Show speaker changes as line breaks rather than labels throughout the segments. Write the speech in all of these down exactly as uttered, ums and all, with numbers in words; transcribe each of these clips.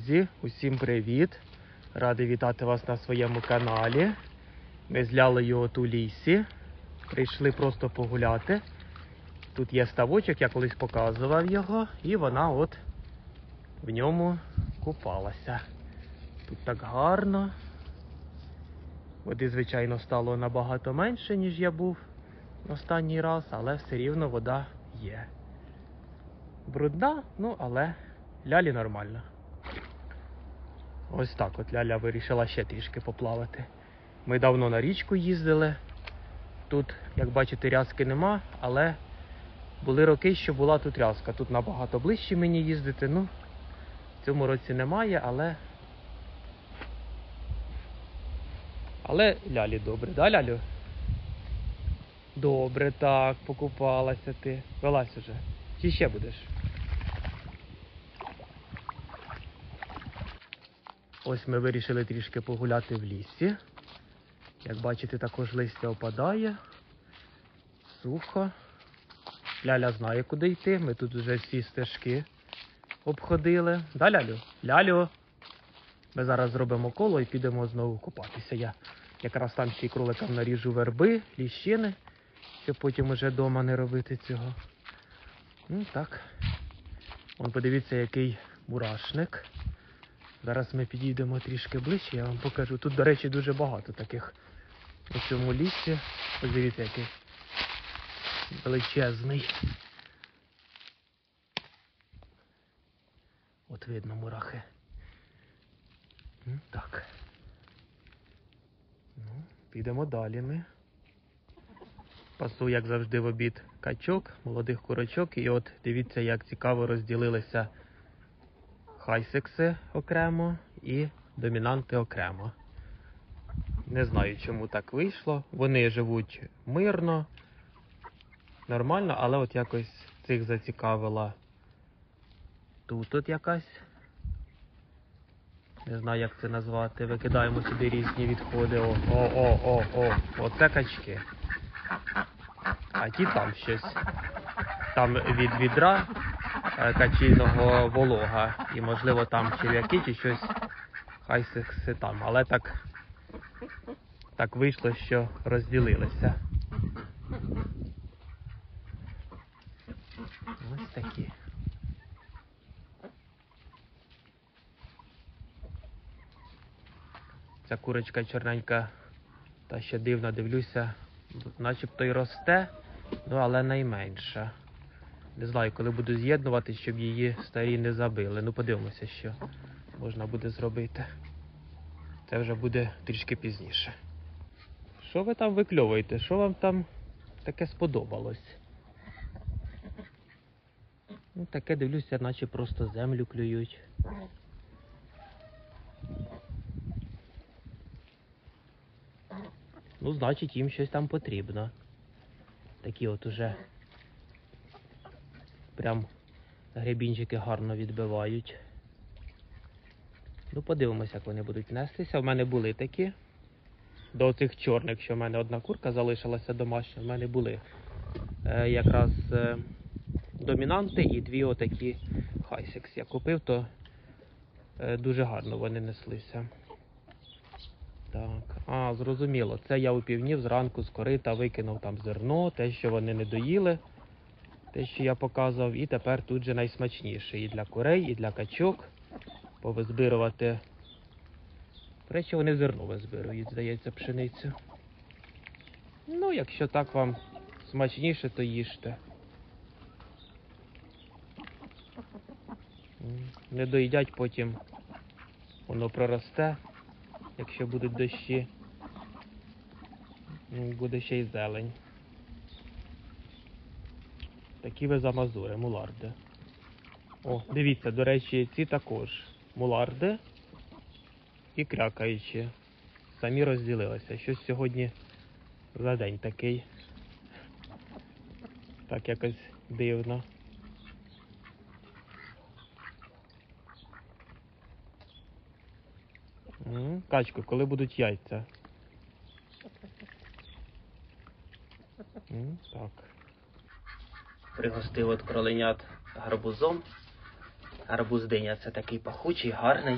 Друзі, усім привіт! Радий вітати вас на своєму каналі. Ми з Лялею от у лісі. Прийшли просто погуляти. Тут є ставочок, я колись показував його, і вона от в ньому купалася. Тут так гарно. Води, звичайно, стало набагато менше, ніж я був останній раз, але все рівно вода є. Брудна, ну але Лялі нормально. Ось так от Ляля вирішила ще трішки поплавати. Ми давно на річку їздили. Тут, як бачите, рязки нема, але були роки, що була тут рязка. Тут набагато ближче мені їздити. Ну, в цьому році немає, але... Але Лялі добре, да, Лялю? Добре, так, покупалася ти. Вилазь уже. Чи ще будеш? Ось ми вирішили трішки погуляти в лісі. Як бачите, також листя опадає. Сухо. Ляля знає, куди йти. Ми тут вже всі стежки обходили. Да, Лялю? Лялю! Ми зараз зробимо коло і підемо знову купатися. Я якраз там ще й кроликам наріжу верби, ліщини, щоб потім уже вдома не робити цього. Ну так. Вон подивіться, який мурашник. Зараз ми підійдемо трішки ближче, я вам покажу. Тут, до речі, дуже багато таких у цьому лісі. Подивіться, який величезний. От видно мурахи. Так. Ну, підемо далі ми. Пасу, як завжди, в обід качок, молодих курочок. І от дивіться, як цікаво розділилися хайсекси окремо і домінанти окремо. Не знаю, чому так вийшло. Вони живуть мирно, нормально, але от якось цих зацікавила тут от якась. Не знаю, як це назвати. Викидаємо сюди різні відходи. О, о, о, о, о. Оце качки. А ті там щось. Там від відра качільного волога. І, можливо, там черв'яки чи щось. Хай все там. Але так, так вийшло, що розділилися. Ось такі. Ця курочка чорненька, та ще дивно дивлюся, начебто й росте, ну але найменша. Не знаю, коли буду з'єднувати, щоб її старі не забили. Ну подивимося, що можна буде зробити. Це вже буде трішки пізніше. Що ви там викльовуєте? Що вам там таке сподобалось? Ну таке, дивлюся, наче просто землю клюють. Ну, значить, їм щось там потрібно. Такі от уже прям гребінчики гарно відбивають. Ну, подивимося, як вони будуть нестися. У мене були такі. До цих чорних, що в мене одна курка залишилася домашня, в мене були е, якраз е, домінанти і дві отакі хайсекс. Я купив, то е, дуже гарно вони неслися. Так, а, зрозуміло. Це я у півнів зранку з корита викинув там зерно, те, що вони не доїли, те, що я показував, і тепер тут же найсмачніше і для курей, і для качок повизбирувати. До речі, вони зерно визбирують, здається, пшеницю. Ну, якщо так вам смачніше, то їжте. Не доїдять, потім воно проросте. Якщо будуть дощі, буде ще й зелень. Такі ви замазури, муларди. О, дивіться, до речі, ці також муларди і крякаючі. Самі розділилися. Щось сьогодні за день такий. Так якось дивно. Качко, коли будуть яйця? Так. Пригостив от кроленят гарбузом. Гарбуз диня це такий пахучий, гарний.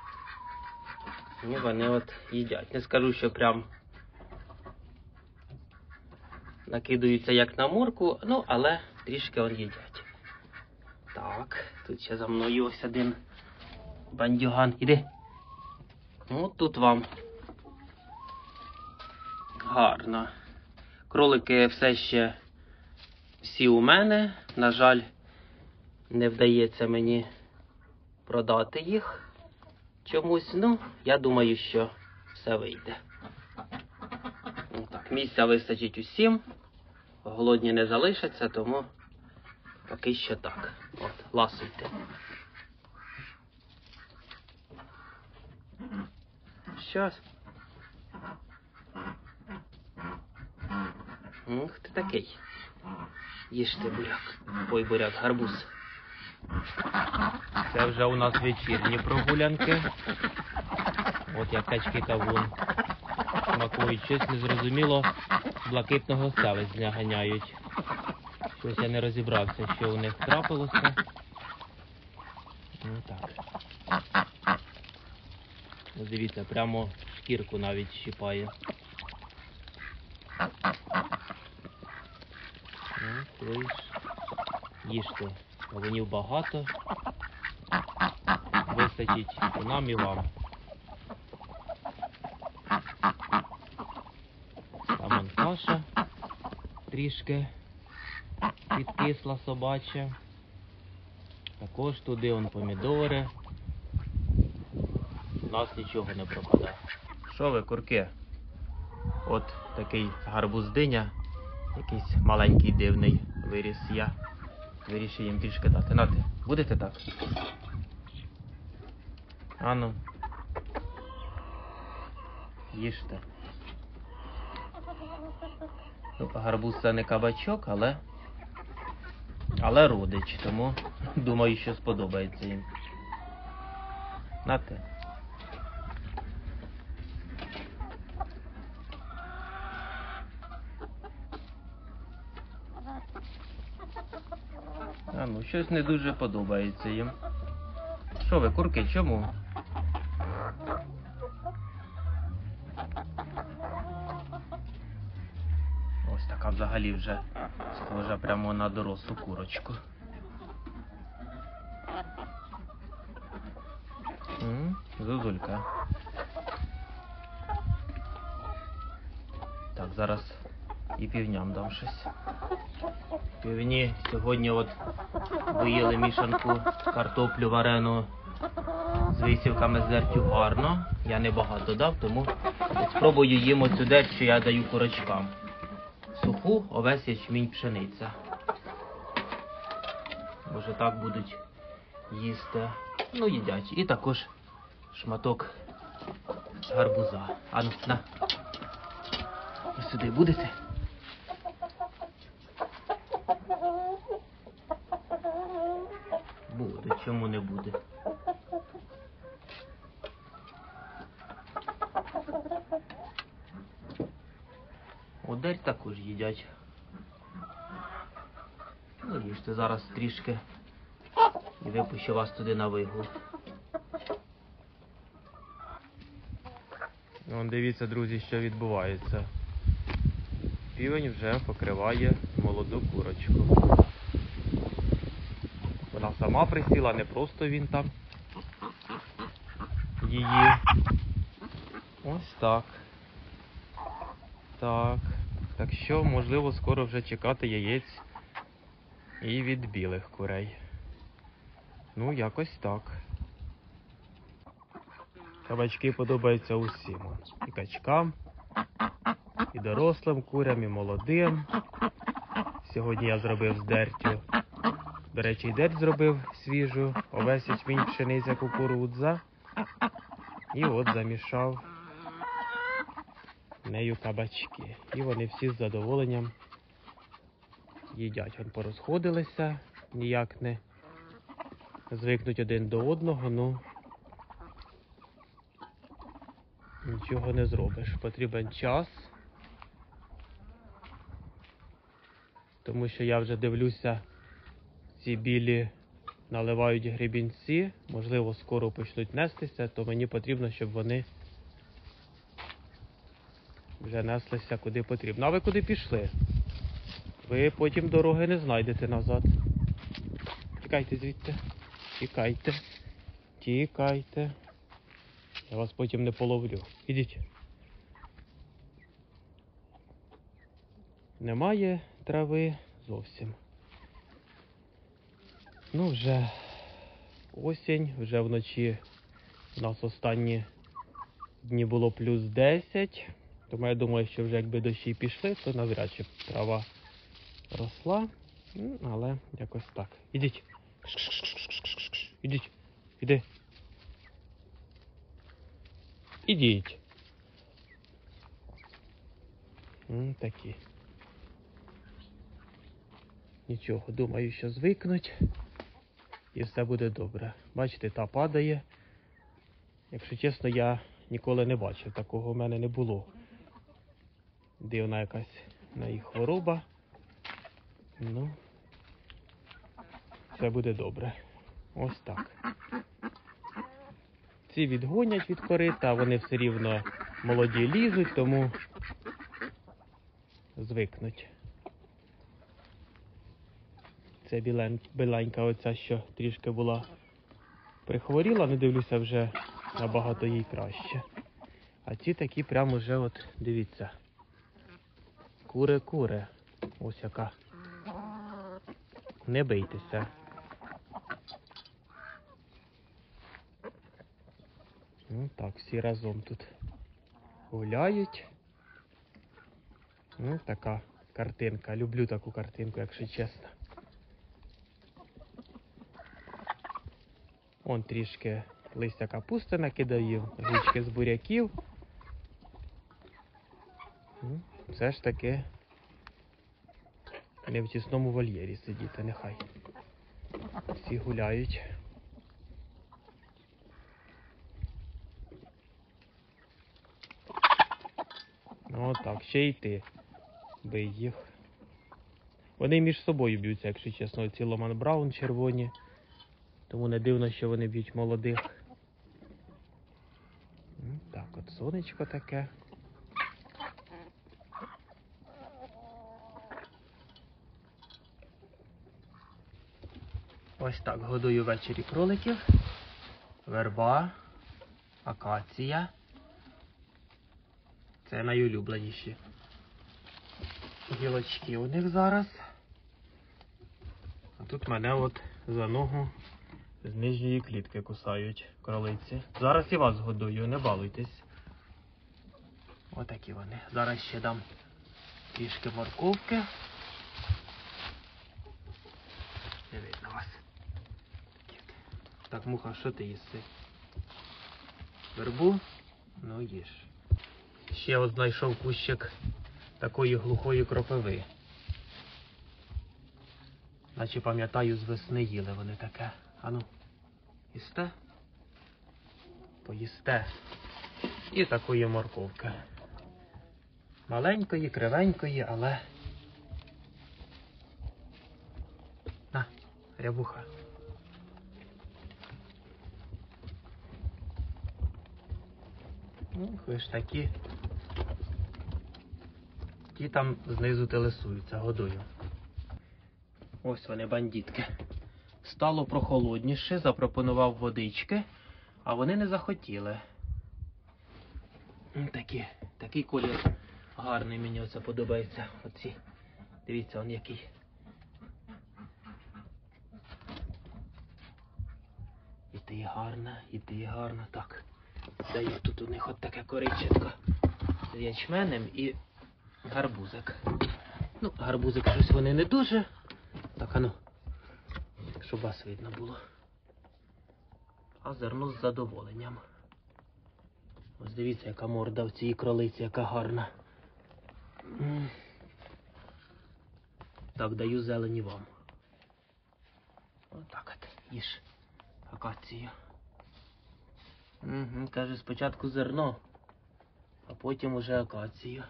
І вони от їдять. Не скажу, що прям накидаються як на морку, ну, але трішки он їдять. Так, тут ще за мною ось один бандюган. Іди. Ну, тут вам гарно. Кролики все ще всі у мене. На жаль, не вдається мені продати їх чомусь. Ну, я думаю, що все вийде. Ну, так, місця вистачить усім. Голодні не залишаться, тому поки що так. От, ласуйте. Щас. Ух ти такий. Їжте буряк. Ой, буряк, гарбуз. Це вже у нас вечірні прогулянки. От як качки кавун. Смакують щось незрозуміло. Блакитного селезня ганяють. Щось я не розібрався, що у них трапилося. Ну так. Ось дивіться, прямо шкірку навіть щипає. Ну, то ж, їжте. Кавунів багато. Вистачить і нам, і вам. Там он каша трішки підкисла собача. Також туди он помідори. У нас нічого не пропадає. Що ви, курки? От такий гарбуз диня. Якийсь маленький дивний виріс я. Вирішив їм трішки дати. Нате, будете так? Ану. Їжте. Ну, гарбуз це не кабачок, але... Але родич, тому думаю, що сподобається їм. Нате. А ну, щось не дуже подобається їм. Що ви, курки, чому? Ось така взагалі вже схожа прямо на дорослу курочку. М, Зозулька. Так, зараз і півням дам щось. Півні сьогодні от виїли мішанку картоплю варену з висівками з дертю гарно. Я не багато дав, тому спробую їм оцю дерть, що я даю курочкам. Суху, овес, ячмінь, пшениця. Може так будуть їсти. Ну, їдять. І також шматок гарбуза. А ну, на. Ось сюди будете? Буде, чому не буде? Одерь також їдять. Ну, їжте зараз трішки і випущу вас туди на вигул. Вон, дивіться, друзі, що відбувається. Півень вже покриває молоду курочку. Вона сама присіла, не просто він там її. Ось так. Так. Так що, можливо, скоро вже чекати яєць і від білих курей. Ну, якось так. Кабачки подобаються усім. І качкам, і дорослим курям, і молодим. Сьогодні я зробив з дертю. До речі, і дерть зробив свіжу, овес, ячмінь, пшениця, кукурудза. І от замішав нею кабачки. І вони всі з задоволенням їдять. Вони порозходилися, ніяк не звикнуть один до одного, ну нічого не зробиш. Потрібен час. Тому що я вже дивлюся, ці білі наливають гребінці, можливо, скоро почнуть нестися, то мені потрібно, щоб вони вже неслися куди потрібно. А ви куди пішли? Ви потім дороги не знайдете назад. Тікайте звідти. Тікайте. Тікайте. Я вас потім не половлю. Ідіть. Немає трави зовсім. Ну, вже осінь, вже вночі у нас останні дні було плюс десять. Тому я думаю, що вже якби дощі пішли, то навряд чи трава росла. Але якось так. Ідіть. Ідіть. Іди. Ідіть. М, такі. Нічого, думаю, що звикнуть. І все буде добре. Бачите, та падає. Якщо чесно, я ніколи не бачив. Такого в мене не було. Дивна якась на їх хвороба. Ну, все буде добре. Ось так. Ці відгонять від корита, вони все рівно молоді лізуть, тому звикнуть. Це білен, біленька оця, що трішки була прихворіла, не дивлюся, вже набагато їй краще. А ці такі прямо вже, от, дивіться, кури-кури. Ось яка. Не бийтеся. Ну так, всі разом тут гуляють. Ну, така картинка. Люблю таку картинку, якщо чесно. Он трішки листя капусти накидаю, грічки з буряків. Ну, все ж таки не в тісному вольєрі сидіти, нехай. Всі гуляють. Ну так, ще й ти. Бий їх. Вони між собою б'ються, якщо чесно, ці Ломан Браун червоні. Тому не дивно, що вони б'ють молодих. Так, от сонечко таке. Ось так годую ввечері кроликів. Верба, акація. Це найулюбленіші гілочки у них зараз. А тут мене от за ногу з нижньої клітки кусають кролиці. Зараз і вас годую, не балуйтесь. Отакі вони. Зараз ще дам трішки морковки. Не видно вас. Так, муха, що ти їси? Вербу? Ну, їж. Ще от знайшов кущик такої глухої кропиви. Наче пам'ятаю, з весни їли вони таке. Ану, їсте? Поїсте. І такої морковки. Маленької, кривенької, але... На, рябуха. Ну, ви ж такі. Ті там знизу телесуються, годую. Ось вони, бандитки. Стало прохолодніше, запропонував водички, а вони не захотіли. Такі, такий колір гарний, мені оце подобається. Оці. Дивіться, он який. І ти гарна, і ти гарна. Так, даю тут у них от таке коричетко з ячменем і гарбузик. Ну, гарбузик щось вони не дуже. Так, ану, щоб вас видно було. А зерно з задоволенням. Ось дивіться, яка морда в цій кролиці, яка гарна. Так, даю зелені вам. Отак от, їж акацію. Угу, каже, спочатку зерно, а потім уже акацію.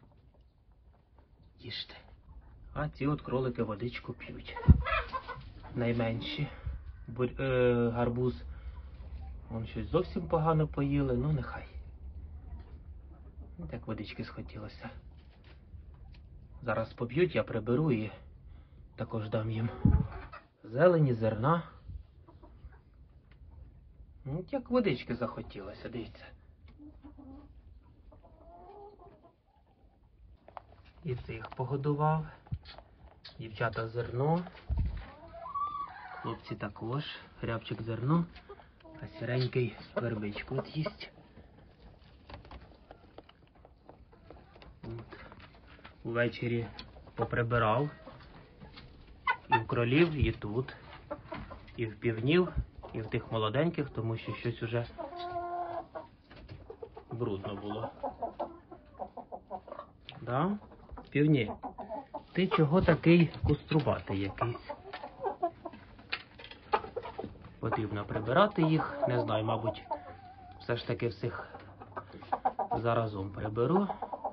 Їжте. А ці от кролики водичку п'ють. найменші. Бур... Е, гарбуз. Вон щось зовсім погано поїли, ну нехай. Так водички схотілося. Зараз поб'ють, я приберу і також дам їм зелені, зерна. Ну, як водички захотілося, дивіться. І цих погодував. Дівчата зерно. Хлопці також. Рябчик зерно. А сіренький вербичку от їсть. От. Увечері поприбирав. І в кролів, і тут. І в півнів, і в тих молоденьких, тому що щось уже брудно було. Да? Півні, ти чого такий куструбатий якийсь? Потрібно прибирати їх. Не знаю, мабуть, все ж таки всіх заразом приберу.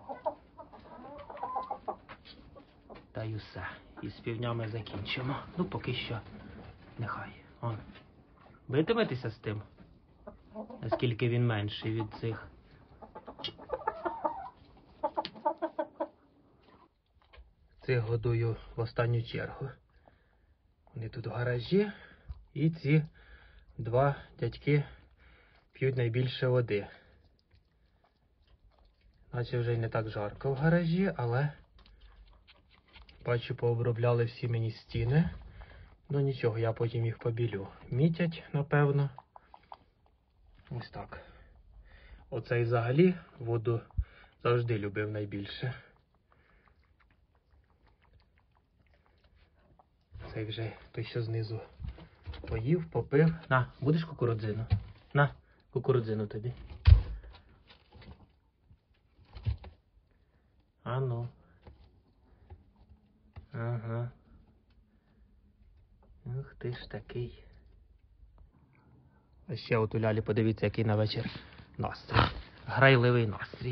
Та й усе. І з півнями закінчимо. Ну, поки що нехай. Он. Битиметеся з тим? Наскільки він менший від цих. Цих годую в останню чергу. Вони тут в гаражі. І ці два дядьки п'ють найбільше води. Наче вже й не так жарко в гаражі, але бачу, пообробляли всі мені стіни. Ну нічого, я потім їх побілю. Мітять, напевно. Ось так. Оцей взагалі воду завжди любив найбільше. Цей вже той, що знизу поїв, попив. На, будеш кукурудзину? На, кукурудзину тобі. А ну. Ага. Ух ти ж такий. А ще от у Лялі, подивіться, який на вечір настрій. Грайливий настрій.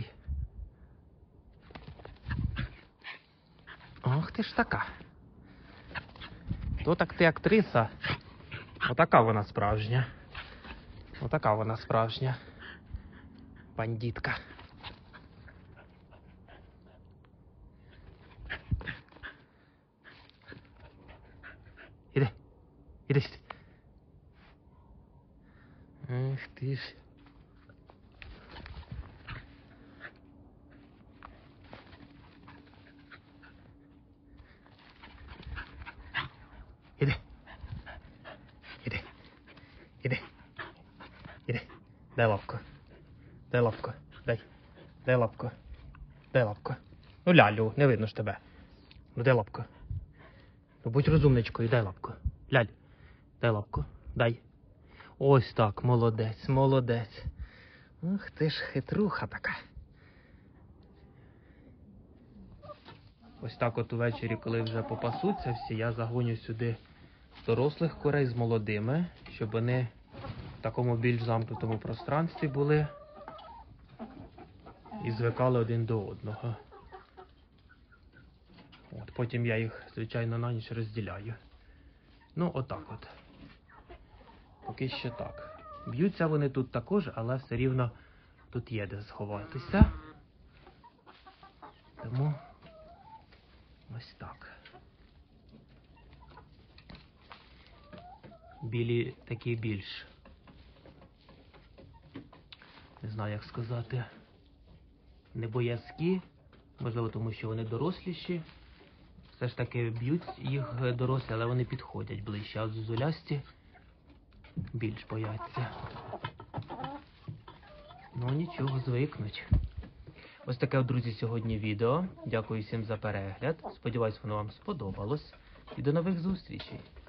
Ох ти ж така. То так ти актриса. Отака вона справжня. Отака вона справжня. Бандитка. Іди. Іди сюди. Ах ти ж. Іди. Іди. Іди. Іди. Дай лапку. Дай лапку. Дай. Дай лапку. Дай лапку. Ну, Лялю, не видно ж тебе. Ну, дай лапку. Ну, будь розумничкою, дай лапку. Ляль, дай лапку. Дай. Ось так, молодець, молодець. Ух ти ж хитруха така. Ось так от увечері, коли вже попасуться всі, я загоню сюди дорослих курей з молодими, щоб вони в такому більш замкнутому пространстві були і звикали один до одного. От, потім я їх, звичайно, на ніч розділяю. Ну, отак от. Поки що так. Б'ються вони тут також, але все рівно тут є де сховатися. Тому ось так. Білі такі більш, не знаю, як сказати, не боязкі. Можливо, тому що вони доросліші. Все ж таки б'ють їх дорослі, але вони підходять ближче. А от зозулясті більш бояться. Ну нічого, звикнуть. Ось таке, друзі, сьогодні відео. Дякую всім за перегляд. Сподіваюсь, воно вам сподобалось. І до нових зустрічей.